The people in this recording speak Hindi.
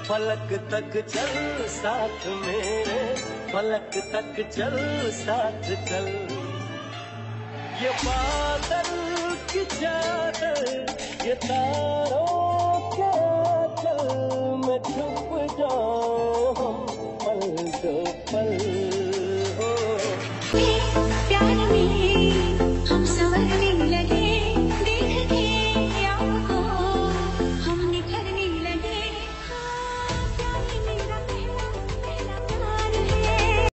फलक तक चल साथ मेरे, फलक तक चल साथ चल। ये बादल की चादर, ये तारों